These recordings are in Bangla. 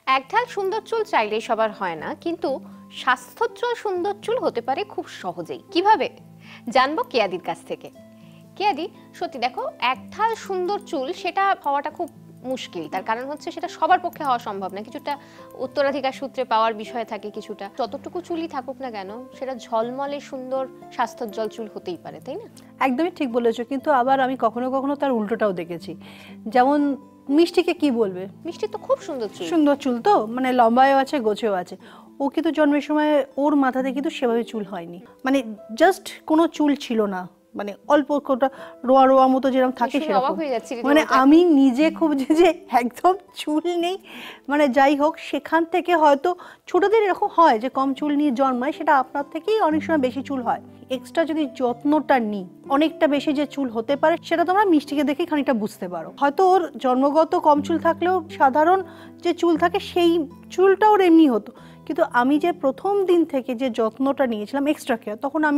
একঢাল সুন্দর চুল চাইলেই সবার হয় না, কিন্তু স্বাস্থ্যোজ্জ্বল সুন্দর চুল হতে পারে খুব সহজেই। কিভাবে জানবো কেয়াদির কাছ থেকে। কেয়াদি, সত্যি দেখো, একঢাল সুন্দর চুল সেটা হওয়াটা খুব মুশকিল। তার কারণ হচ্ছে সেটা সবার পক্ষে হওয়া সম্ভব না। কিছুটা উত্তরাধিকার সূত্রে পাওয়ার বিষয় থাকে, কিছুটা যতটুকু চুলই থাকুক না কেন সেটা ঝলমলে সুন্দর স্বাস্থ্যোজ্জ্বল চুল হতেই পারে, তাই না? একদমই ঠিক বলেছো, কিন্তু আবার আমি কখনো কখনো তার উল্টোটাও দেখেছি। যেমন মিষ্টিকে কি বলবে, মিষ্টি তো খুব সুন্দর চুল, সুন্দর চুল তো, মানে লম্বায়ও আছে গোছেও আছে। ও কিন্তু জন্মের সময় ওর মাথাতে কিন্তু সেভাবে চুল হয়নি, মানে জাস্ট কোনো চুল ছিল না, মানে অল্প কোটা রোয়া রোয়া মতো যেরকম থাকে সেরকম। মানে আমি নিজে খুব যে একদম চুল নেই, মানে যাই হোক সেখান থেকে হয়তো ছোটদের এরকম হয় যে কম চুল নিয়ে জন্মায়, সেটা আপনার থেকেই অনেক সময় বেশি চুল হয়। এক্সট্রা যদি যত্নটা নিই অনেকটা বেশি যে চুল হতে পারে সেটা তোমরা মিষ্টিকে দেখেই খানিকটা বুঝতে পারো। হয়তো ওর জন্মগত কম চুল থাকলেও সাধারণ যে চুল থাকে সেই চুলটা ওর এমনি হতো, কিন্তু আমি যে প্রথম দিন থেকে যে যত্নটা নিয়েছিলাম এক্সট্রা কেয়ার, তখন আমি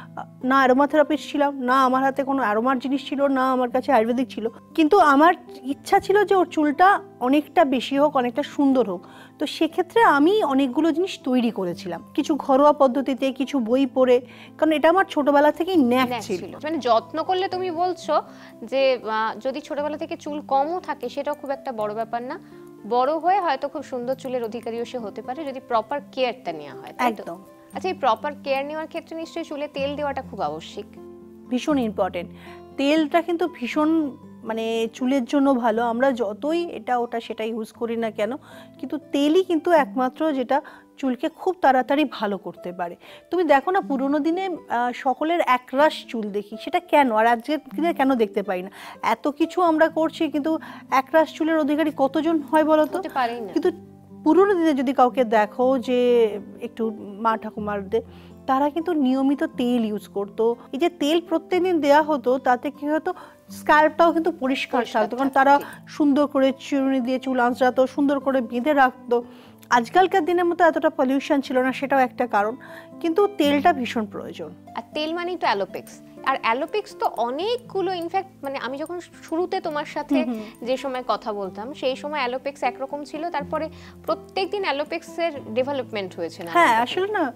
না অ্যারোমাথেরাপিস্ট ছিলাম, না আমার হাতে কোনো অ্যারোমার জিনিস ছিল, না আমার কাছে আয়ুর্বেদিক ছিল, কিন্তু আমার ইচ্ছা ছিল যে ওর চুলটা অনেকটা বেশি হোক, অনেকটা সুন্দর হোক। তো সেক্ষেত্রে আমি অনেকগুলো জিনিস তৈরি করেছিলাম, কিছু ঘরোয়া পদ্ধতিতে, কিছু বই পড়ে, কারণ এটা আমার ছোটবেলা থেকেই ন্যাক ছিল। মানে যত্ন করলে তুমি বলছো যে যদি ছোটবেলা থেকে চুল কমও থাকে সেটাও খুব একটা বড় ব্যাপার না, বড় হয়ে হয়তো খুব সুন্দর চুলের অধিকারীও সে হতে পারে যদি প্রপার কেয়ারটা নেওয়া হয়। একদম। আচ্ছা, এই প্রপার কেয়ার নেওয়ার ক্ষেত্রে নিশ্চয়ই চুলে তেল দেওয়াটা খুব আবশ্যিক। ভীষণ ইম্পর্টেন্ট। তেলটা কিন্তু ভীষণ মানে চুলের জন্য ভালো। আমরা যতই এটা ওটা সেটা ইউজ করি না কেন, কিন্তু তেলই কিন্তু একমাত্র যেটা চুলকে খুব তাড়াতাড়ি ভালো করতে পারে। তুমি দেখো না, পুরোনো দিনে সকলের একরাশ চুল দেখি, সেটা কেন? আর আজকের দিনে কেন দেখতে পাই না? এত কিছু আমরা করছি, কিন্তু একরাশ চুলের অধিকারী কতজন হয় বলো তো? কিন্তু পুরোনো দিনে যদি কাউকে দেখো যে একটু মা ঠাকুমারদের, তারা কিন্তু নিয়মিত তেল ইউজ করতো। এই যে তেল প্রত্যেকদিন দেওয়া হতো তাতে কি হতো, স্ক্যাল্পটাও কিন্তু পরিষ্কার থাকতো, কারণ তারা সুন্দর করে চিরুনি দিয়ে চুল আঁচড়াতো, সুন্দর করে বেঁধে রাখতো। আজকালকার দিনের মতো এতটা পলিউশন ছিল না, সেটাও একটা কারণ, কিন্তু তেলটা ভীষণ প্রয়োজন। আর তেল মানেই তো অ্যালোপেক্স, আর অ্যালোপেক্স তো অনেকগুলো, ইনফ্যাক্ট মানে আমি যখন শুরুতে তোমার সাথে যে সময় কথা বলতাম সেই সময় অ্যালোপেক্স একরকম ছিল, তারপরে প্রত্যেকদিন অ্যালোপেক্সের ডেভেলপমেন্ট হয়েছে না? হ্যাঁ, আসলে না,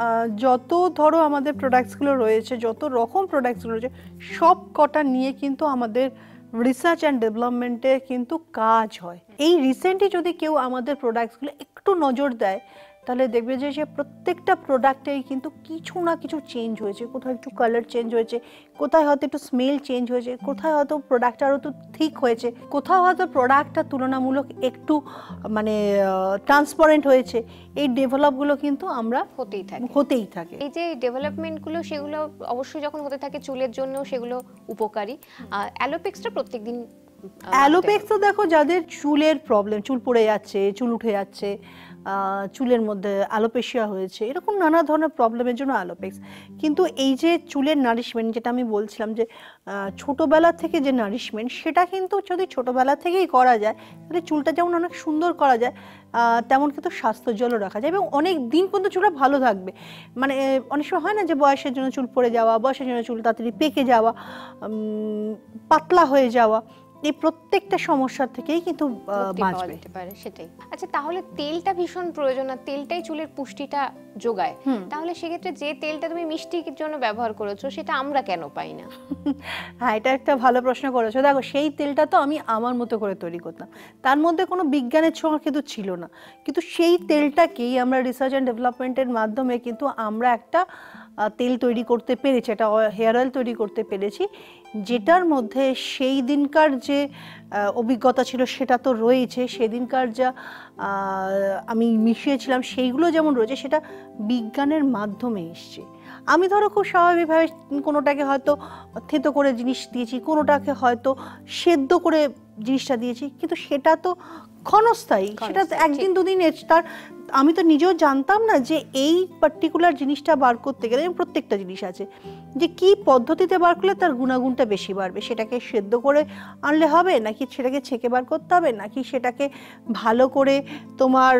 যত ধরো আমাদের প্রোডাক্টসগুলো রয়েছে, যত রকম প্রোডাক্টসগুলো রয়েছে, সব কটা নিয়ে কিন্তু আমাদের রিসার্চ অ্যান্ড ডেভেলপমেন্টে কিন্তু কাজ হয়। এই রিসেন্টলি যদি কেউ আমাদের প্রোডাক্টসগুলো একটু নজর দেয়, তাহলে দেখবে যে সে প্রত্যেকটা প্রোডাক্টেই কিন্তু কিছু না কিছু চেঞ্জ হয়েছে। কোথাও একটু কালার চেঞ্জ হয়েছে, কোথায় হয়তো একটু স্মেল চেঞ্জ হয়েছে, কোথায় হয়তো প্রোডাক্টটা আরও একটু ঠিক হয়েছে, কোথাও হয়তো প্রোডাক্টটা তুলনামূলক একটু মানে ট্রান্সপারেন্ট হয়েছে। এই ডেভেলপগুলো কিন্তু আমরা হতেই থাকে। এই যে ডেভেলপমেন্টগুলো, সেগুলো অবশ্যই যখন হতে থাকে চুলের জন্য সেগুলো উপকারী। অ্যালোপেক্সটা প্রত্যেকদিন, অ্যালোপেক্স তো দেখো যাদের চুলের প্রবলেম, চুল পড়ে যাচ্ছে, চুল উঠে যাচ্ছে, চুলের মধ্যে অ্যালোপেশিয়া হয়েছে, এরকম নানা ধরনের প্রবলেমের জন্য অ্যালোপেক্স। কিন্তু এই যে চুলের নারিশমেন্ট, যেটা আমি বলছিলাম যে ছোটোবেলা থেকে যে নারিশমেন্ট, সেটা কিন্তু যদি ছোটোবেলা থেকেই করা যায় তাহলে চুলটা যেমন অনেক সুন্দর করা যায়, তেমন কিন্তু স্বাস্থ্যোজ্জ্বলও রাখা যায় এবং অনেক দিন পর্যন্ত চুলটা ভালো থাকবে। মানে অনেক সময় হয় না যে বয়সের জন্য চুল পড়ে যাওয়া, বয়সের জন্য চুল তাড়াতাড়ি পেকে যাওয়া, পাতলা হয়ে যাওয়া, এই প্রত্যেকটা সমস্যা থেকেই কিন্তু বাঁচতে পারে। সেটাই। আচ্ছা, তাহলে তেলটা ভীষণ প্রয়োজন, আর তেলটাই চুলের পুষ্টিটা যোগায়। তাহলে সেক্ষেত্রে যে তেলটা তুমি মিষ্টির জন্য ব্যবহার করেছো সেটা আমরা কেন পাই না? হ্যাঁ, এটা একটা ভালো প্রশ্ন করেছো। দেখো, সেই তেলটা তো আমি আমার মতো করে তৈরি করতাম, তার মধ্যে কোনো বিজ্ঞানের ছোঁয়া কিন্তু ছিল না, কিন্তু সেই তেলটাকেই আমরা রিসার্চ অ্যান্ড ডেভেলপমেন্টের মাধ্যমে কিন্তু আমরা একটা তেল তৈরি করতে পেরেছি, একটা হেয়ার অয়েল তৈরি করতে পেরেছি, যেটার মধ্যে সেই দিনকার যে অভিজ্ঞতা ছিল সেটা তো রয়েছে, সেদিনকার যা আমি মিশিয়েছিলাম সেইগুলো যেমন রয়েছে, সেটা বিজ্ঞানের মাধ্যমে এসছে। আমি ধরো খুব স্বাভাবিকভাবে কোনোটাকে হয়তো থেতো করে জিনিস দিয়েছি, কোনোটাকে হয়তো সেদ্ধ করে জিনিসটা দিয়েছি, কিন্তু সেটা তো ক্ষণস্থায়ী, সেটা একদিন দুদিন। তার আমি তো নিজেও জানতাম না যে এই পার্টিকুলার জিনিসটা বার করতে গেলে, প্রত্যেকটা জিনিস আছে যে কি পদ্ধতিতে বার করলে তার গুণাগুণটা বেশি বাড়বে। সেটাকে সেদ্ধ করে আনলে হবে, নাকি সেটাকে ছেঁকে বার করতে হবে, নাকি সেটাকে ভালো করে তোমার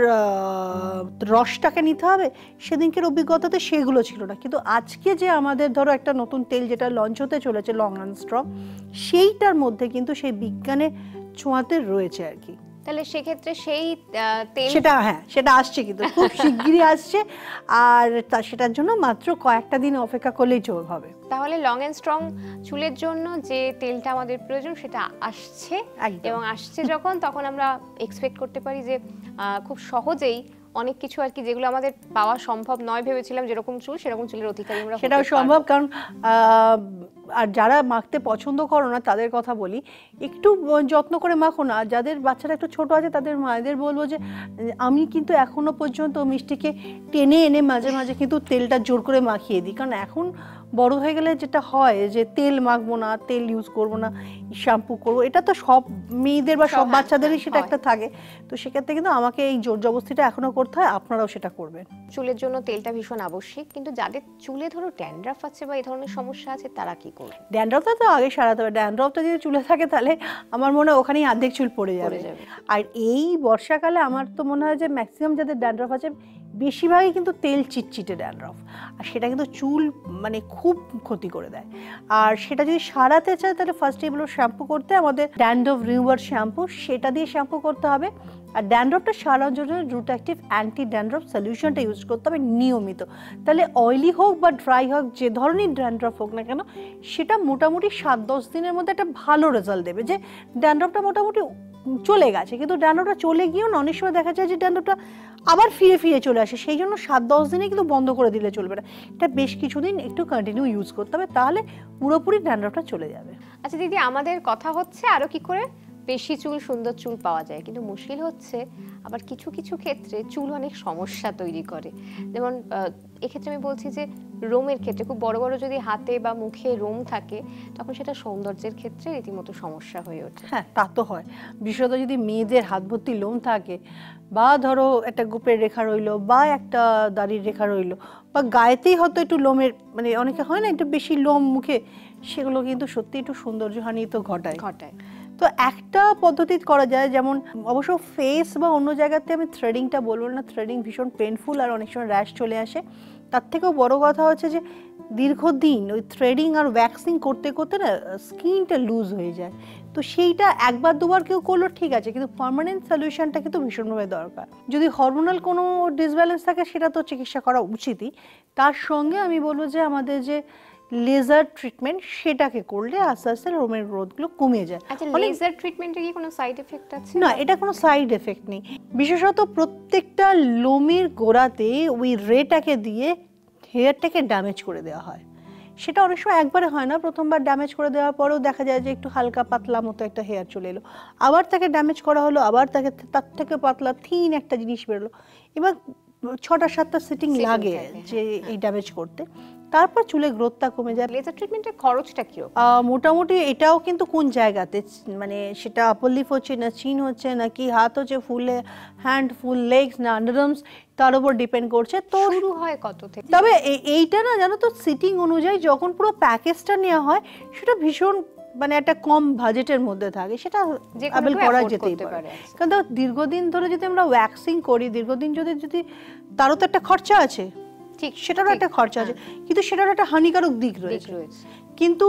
রসটাকে নিতে হবে, সেদিনকের অভিজ্ঞতাতে সেগুলো ছিল না। কিন্তু আজকে যে আমাদের ধরো একটা নতুন তেল যেটা লঞ্চ হতে চলেছে, লং অ্যান্ড স্ট্রং, সেইটার মধ্যে কিন্তু সেই বিজ্ঞানের ছোঁয়াতে রয়েছে আর কি। তাহলে সেক্ষেত্রে সেই তেল সেটা আসছে, কিন্তু খুব শিগগিরই আসছে। আর সেটার জন্য মাত্র কয়েকটা দিন অপেক্ষা করলেই জোর হবে। তাহলে লং এন্ড স্ট্রং চুলের জন্য যে তেলটা আমাদের প্রয়োজন সেটা আসছে, এবং আসছে যখন, তখন আমরা এক্সপেক্ট করতে পারি যে খুব সহজেই অনেক কিছু আর কি, যেগুলো আমাদের পাওয়া সম্ভব নয় ভেবেছিলাম, যেরকম চুল সেরকম চুলের অধিকারী আমরা সেটাও সম্ভব। কারণ আর যারা মাখতে পছন্দ করো না তাদের কথা বলি, একটু যত্ন করে মাখো না। যাদের বাচ্চারা একটু ছোট আছে তাদের মায়েদের বলবো যে আমি কিন্তু এখনো পর্যন্ত মিষ্টিকে টেনে এনে মাঝে মাঝে কিন্তু তেলটা জোর করে মাখিয়ে দিই। কারণ এখন বড় হয়ে গেলে যেটা হয় যে তেল মাখবো না, তেল ইউজ করবো না, শ্যাম্পু করবো, এটা তো সব মেয়েদের বা সব বাচ্চাদেরই সেটা একটা থাকে। তো সেক্ষেত্রে কিন্তু আমাকে এই জোর জবস্তিটা এখনো করতে হয়, আপনারাও সেটা করবেন। চুলের জন্য তেলটা ভীষণ আবশ্যিক, কিন্তু যাদের চুলে ধরো ড্যান্ড্রাফ আছে বা এই ধরনের সমস্যা আছে তারা কি করবে? ড্যান্ড্রফটা তো আগে সারাতে হবে। ড্যান্ড্রফটা যদি চুলে থাকে তাহলে আমার মনে হয় ওখানেই অর্ধেক চুল পড়ে যাবে। আর এই বর্ষাকালে আমার তো মনে হয় যে ম্যাক্সিমাম যাদের ড্যান্ড্রফ আছে বেশিরভাগই কিন্তু তেল চিটচিটে ড্যান্ড্রফ, আর সেটা কিন্তু চুল মানে খুব ক্ষতি করে দেয়। আর সেটা যদি সারাতে চায় তাহলে ফার্স্ট এগুলো শ্যাম্পু করতে, আমাদের ড্যান্ড্রফ রিমুভার শ্যাম্পু সেটা দিয়ে শ্যাম্পু করতে হবে। আর ড্যান্ড্রফটা সারানোর জন্য রুট অ্যাক্টিভ অ্যান্টি ড্যান্ড্রফ সলিউশনটা ইউজ করতে হবে নিয়মিত। তাহলে অয়েলি হোক বা ড্রাই হোক, যে ধরনের ড্যান্ড্রফ হোক না কেন, সেটা মোটামুটি 7-10 দিনের মধ্যে একটা ভালো রেজাল্ট দেবে। যে ড্যান্ড্রফটা মোটামুটি চলে গেছে, কিন্তু ড্যান্ড্রফটা চলে গিয়েও অনেক সময় দেখা যায় যে ড্যান্ড্রফটা আবার ফিরে ফিরে চলে আসে। সেই জন্য 7-10 দিনে কিন্তু বন্ধ করে দিলে চলবে না, এটা বেশ কিছুদিন একটু কন্টিনিউ ইউজ করতে হবে, তাহলে পুরোপুরি ড্যান্ড্রফটা চলে যাবে। আচ্ছা দিদি, আমাদের কথা হচ্ছে আরো কি করে বেশি চুল, সুন্দর চুল পাওয়া যায়, কিন্তু মুশকিল হচ্ছে আবার কিছু কিছু ক্ষেত্রে চুল অনেক সমস্যা তৈরি করে। যেমন এক্ষেত্রে আমি বলছি যে রোমের ক্ষেত্রে খুব বড় বড় যদি হাতে বা মুখে রোম থাকে, তখন সেটা সৌন্দর্যের ক্ষেত্রে রীতিমতো সমস্যা হয়ে ওঠে। হ্যাঁ, তা তো হয়। বিশেষত যদি মেয়েদের হাত ভর্তি লোম থাকে, বা ধরো একটা গোপের রেখা রইলো, বা একটা দাড়ির রেখা রইলো, বা গায়েতেই হয়তো একটু লোমের মানে অনেকে হয় না একটু বেশি লোম মুখে, সেগুলো কিন্তু সত্যি একটু সৌন্দর্যহানি তো ঘটায়। তো একটা পদ্ধতি করা যায়, যেমন অবশ্য ফেস বা অন্য জায়গাতে আমি থ্রেডিংটা বলবো না, থ্রেডিং ভীষণ পেনফুল আর অনেক সময় র্যাশ চলে আসে। তার থেকেও বড় কথা হচ্ছে যে দীর্ঘদিন ওই থ্রেডিং আর ওয়্যাক্সিং করতে করতে না স্কিনটা লুজ হয়ে যায়। তো সেইটা একবার দুবার কেউ করলো ঠিক আছে, কিন্তু পার্মানেন্ট সলিউশনটা কিন্তু ভীষণভাবে দরকার। যদি হরমোনাল কোনো ডিসব্যালেন্স থাকে সেটা তো চিকিৎসা করা উচিতই। তার সঙ্গে আমি বলবো যে আমাদের যে লেজার ট্রিটমেন্ট সেটাকে করলে আস্তে আস্তে রোমের গ্রোথগুলো কমে যায়। আচ্ছা, লেজার ট্রিটমেন্টে কি কোনো সাইড এফেক্ট আছে? না, এটা কোনো সাইড এফেক্ট নেই। বিশেষত প্রত্যেকটা লোমের গোড়াতে ওই রেটাকে দিয়ে হেয়ারটাকে ড্যামেজ করে দেওয়া হয়। সেটা অনেক সময় একবারে হয় না, প্রথমবার ড্যামেজ করে দেওয়ার পরেও দেখা যায় যে একটু হালকা পাতলা মতো একটা হেয়ার চলে এলো, আবার তাকে ড্যামেজ করা হলো, আবার তাকে তার থেকে পাতলা থিন একটা জিনিস বেরোলো। এবার 6-7টা সিটিং লাগে যে এই ড্যামেজ করতে, তারপর চুলের গ্রোথটা কমে যায়। লেজার ট্রিটমেন্টের খরচটা কি? মোটামুটি এটাও কিন্তু কোন জায়গাতে, মানে সেটা আপার লিপ হচ্ছে না চিন হচ্ছে নাকি হাত হচ্ছে, ফুল হ্যান্ড, ফুল লেগস না আন্ডারআর্মস, তার উপর ডিপেন্ড করছে। তো শুরু হয় কত থেকে? তবে এইটা না জানো তো, সিটিং অনুযায়ী যখন পুরো প্যাকেজটা নেওয়া হয় সেটা ভীষণ মানে একটা কম বাজেটের মধ্যে থাকে, সেটা অ্যাভেল করা যেতেই পারে। কারণ দীর্ঘদিন ধরে যদি আমরা ওয়্যাক্সিং করি, দীর্ঘদিন যদি তারও তো একটা খরচা আছে, ঠিক সেটারও একটা খরচা আছে, কিন্তু সেটার একটা হানিকারক দিক রয়েছে। কিন্তু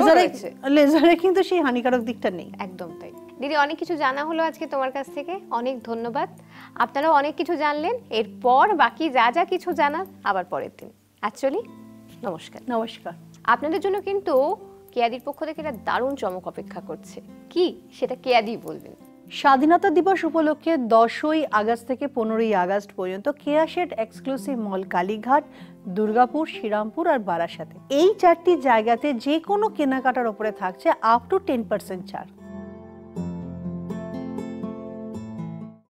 লেজারে কিন্তু সেই হানিকারক দিকটা নেই। একদম তাই। দিদি, অনেক কিছু জানা হলো আজকে তোমার কাছ থেকে, অনেক ধন্যবাদ। আপনারাও অনেক কিছু জানলেন, এরপর বাকি যা যা কিছু জানার আবার পরের দিন। অ্যাকচুয়ালি নমস্কার। নমস্কার। আপনাদের জন্য কিন্তু কেয়াদির পক্ষ থেকে একটা দারুণ চমক অপেক্ষা করছে, কি সেটা কেয়াদি বলবেন। স্বাধীনতা দিবস উপলক্ষে 10ই আগস্ট থেকে 15ই আগস্ট পর্যন্ত কেয়া সেথ এক্সক্লুসিভ মল কালীঘাট, দুর্গাপুর, শ্রীরামপুর আর বারাসাতে, এই 4টি জায়গাতে যে কোনো কেনাকাটার উপরে থাকছে আপ টু 10% ছাড়।